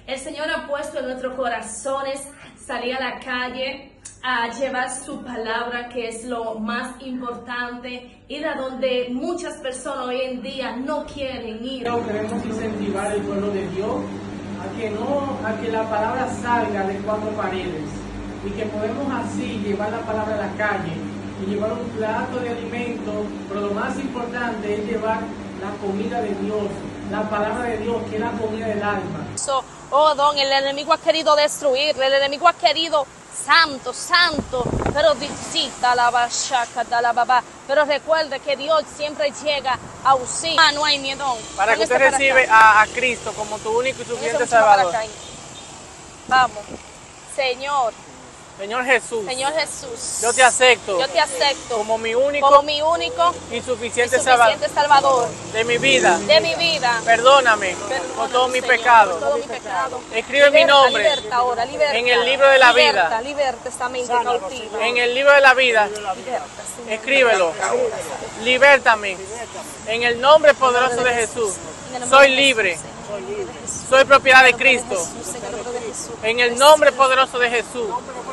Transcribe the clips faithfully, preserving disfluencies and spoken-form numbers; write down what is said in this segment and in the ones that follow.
El Señor ha puesto en nuestros corazones salir a la calle a llevar su palabra, que es lo más importante, ir a donde muchas personas hoy en día no quieren ir. Queremos incentivar al pueblo de Dios a que no, a que la palabra salga de cuatro paredes y que podemos así llevar la palabra a la calle y llevar un plato de alimento, pero lo más importante es llevar la comida de Dios, la palabra de Dios, que es la comida del alma. So, oh, don, el enemigo ha querido destruir, el enemigo ha querido santo, santo, pero sí, pero recuerde que Dios siempre llega a auxilio. Ah, no hay miedo. Para que usted recibe a, a Cristo como tu único y suficiente Salvador. Vamos, Señor. Señor Jesús, Señor Jesús, yo te acepto, yo te acepto como mi único, como mi único y suficiente, y suficiente Salvador de mi vida, de mi vida. Perdóname, Perdóname por todo mi Señor, pecado. por todo mi pecado. Escribe liberta, mi nombre liberta ahora, liberta, en el libro de la liberta, vida. Liberta esta mente cautiva. En el libro de la vida, Liberta, escríbelo. Libértame. En el nombre poderoso de Jesús. Soy libre. Soy propiedad de Cristo. En el nombre poderoso de Jesús.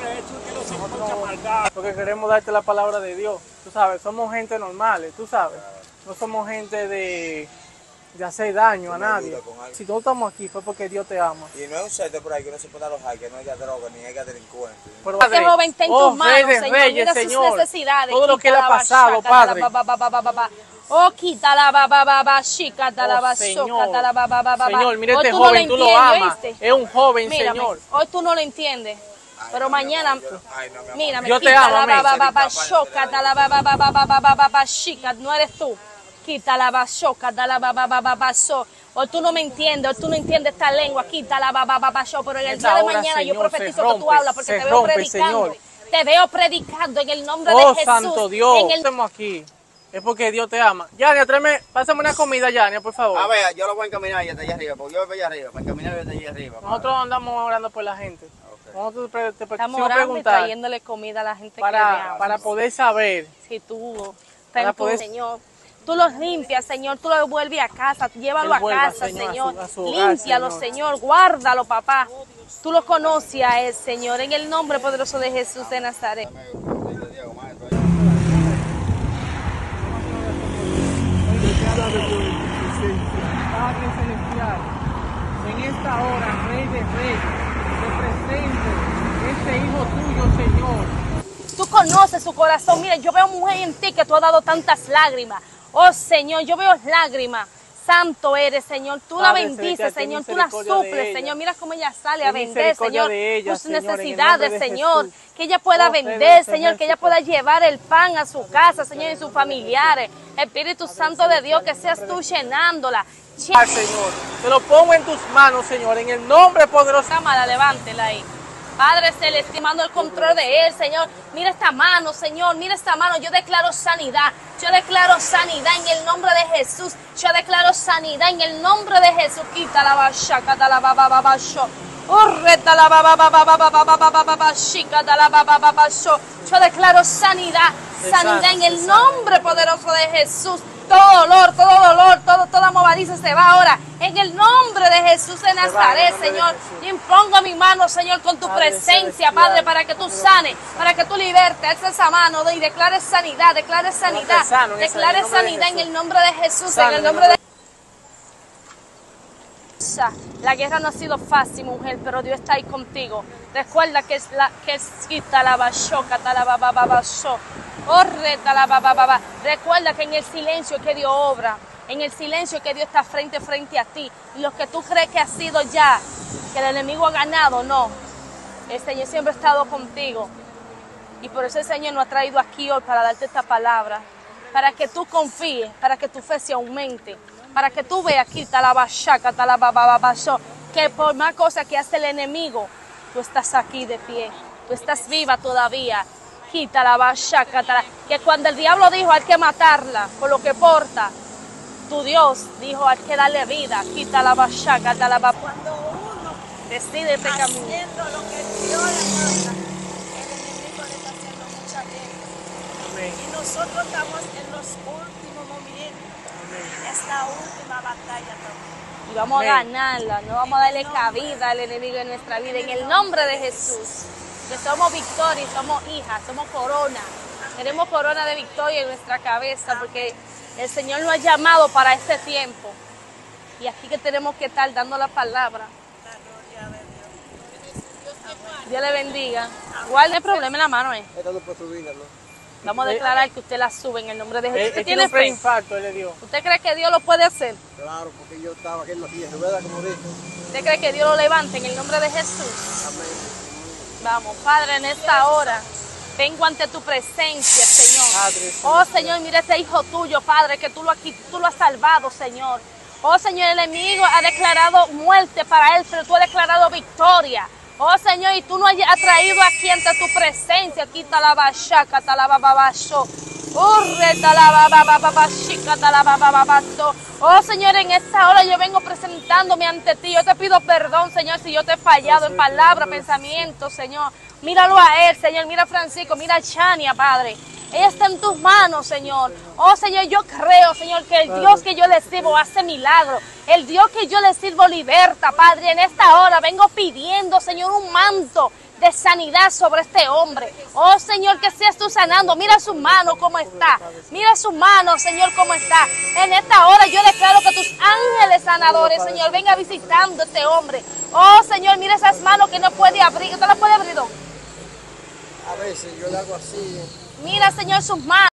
Porque queremos darte la palabra de Dios. Tú sabes, somos gente normales, tú sabes. No somos gente de, de hacer daño a nadie. Si todos estamos aquí fue porque Dios te ama. Y no es un sitio por ahí que no se pueda alojar, que no haya droga, ni haya delincuentes. Pero que te roben en tus manos, Señor. Reyes, Mira Señor, sus necesidades. todo lo que le ha pasado, Padre. Oh, quita la baba baba chica, da la basoca, da la baba baba. Señor, mira este joven, tú lo amas. Es un joven, Mírame, Señor. hoy tú no lo entiendes. Pero mañana, mírame, yo te quita amo, la amén. baba baba choca, da la baba baba baba baba chica, no eres tú. Quita la baba choca, da la baba baba baso. Hoy tú no me entiendes, hoy tú no entiendes esta lengua, quita la baba baba show, pero en el día de mañana yo profetizo que tú hablas porque te veo predicando. Te veo predicando en el nombre de Jesús. Oh, santo Dios, estamos aquí. Es porque Dios te ama. Yania, tráeme, pásame una comida, Yania, por favor. A ver, yo lo voy a encaminar ya allá arriba, porque yo voy allá arriba, para encaminar desde allá arriba. Nosotros andamos orando por la gente. Okay. Nosotros te, te Estamos orando y trayéndole comida a la gente para, que para poder saber. Si tú, Para poder... Señor, tú los limpias, Señor, tú los devuelves a casa, llévalo a casa, Señor, Señor. A su, a su hogar, límpialo, Señor. Señor, guárdalo, papá. Tú lo conoces a él, Señor, en el nombre poderoso de Jesús de Nazaret. Padre Celestial, en esta hora, Rey de Reyes, te presento este hijo tuyo, Señor. Tú conoces su corazón. Mira, yo veo mujer en ti que tú has dado tantas lágrimas. Oh, Señor, yo veo lágrimas. Santo eres, Señor. Tú Padre, la bendices, Señor. Tú la suples, Señor. Mira cómo ella sale a vender, Señor. Ella, tus Señor, necesidades, Señor. Jesús. Que ella pueda oh, vender, Señor. Que ella pueda llevar el pan a su casa, Señor, y sus familiares. Espíritu Santo de Dios, que seas tú llenándola. Señor, te lo pongo en tus manos, Señor, en el nombre poderoso. Cámara, levántela ahí. Padre Celestial, mando el control de él, Señor. Mira esta mano, Señor, mira esta mano. Yo declaro sanidad. Yo declaro sanidad en el nombre de Jesús. Yo declaro sanidad en el nombre de Jesús. Quita la bachaca, da la baba baba show. Urreta la baba baba baba baba baba baba chica, da la baba baba show. Yo declaro sanidad, sanidad en el nombre poderoso de Jesús. Todo dolor, todo dolor, todo, toda movadiza se va ahora. En el nombre de Jesús de Nazaret, Señor. Yo impongo mi mano, Señor, con tu presencia, Padre, para que tú sanes, para que tú libertes. Alza esa mano y declares sanidad, declares sanidad. Declares sanidad en el nombre de Jesús, en el nombre de La guerra no ha sido fácil, mujer, pero Dios está ahí contigo. Recuerda que es la que es quita la bachoca, la baba baba show. Orreta la baba baba. Recuerda que en el silencio que Dios obra, en el silencio que Dios está frente frente a ti. Y lo que tú crees que ha sido ya, que el enemigo ha ganado, no. El Señor siempre ha estado contigo. Y por eso el Señor nos ha traído aquí hoy para darte esta palabra. Para que tú confíes, para que tu fe se aumente. Para que tú veas aquí, talabachaca, talabababacho, que por más cosas que hace el enemigo, tú estás aquí de pie, tú estás viva todavía. Quita la bachaca, que cuando el diablo dijo hay que matarla por lo que porta, tu Dios dijo hay que darle vida. Quita la bachaca, talabababacho. Cuando uno decide este camino, haciendo lo que Dios le manda, el enemigo le está haciendo mucha guerra. Y nosotros estamos en los últimos momentos. Esta última batalla también. Y vamos Amén. a ganarla, no vamos a darle cabida al enemigo en nuestra vida. En el nombre de Jesús, que somos victoria, somos hijas, somos corona. Tenemos corona de victoria en nuestra cabeza porque el Señor nos ha llamado para este tiempo. Y aquí que tenemos que estar dando la palabra. Dios le bendiga. Guarde el problema en la mano, ¿eh? Esta no puede subirla, ¿no? Vamos a declarar que usted la sube en el nombre de Jesús. Él, ¿Usted él tiene tiene un fe? preinfarto, él le dio. ¿Usted cree que Dios lo puede hacer? Claro, porque yo estaba aquí en la silla de ruedas, como dice. ¿Usted cree que Dios lo levante en el nombre de Jesús? Amén. Vamos, Padre, en esta hora vengo ante tu presencia, Señor. Padre, Oh, Señor, mira ese hijo tuyo, Padre, que tú lo, aquí, tú lo has salvado, Señor. Oh, Señor, el enemigo ha declarado muerte para él, pero tú has declarado victoria. Oh, Señor, y tú nos has traído aquí ante tu presencia. Quita la bachaca, talabababasho. Oh, Señor, en esta hora yo vengo presentándome ante ti. Yo te pido perdón, Señor, si yo te he fallado en palabra, pensamiento, Señor. Míralo a él, Señor. Mira a Francisco, mira a Chania, Padre. Ella está en tus manos, Señor. Oh, Señor, yo creo, Señor, que el Dios que yo le sirvo hace milagros. El Dios que yo le sirvo liberta, Padre. En esta hora vengo pidiendo, Señor, un manto de sanidad sobre este hombre. Oh, Señor, que seas tú sanando. Mira su mano cómo está. Mira su mano, Señor, cómo está. En esta hora yo declaro que tus ángeles sanadores, Señor, venga visitando a este hombre. Oh, Señor, mira esas manos que no puede abrir. ¿Usted las puede abrir, don? A veces yo le hago así. Mira, Señor, sus manos.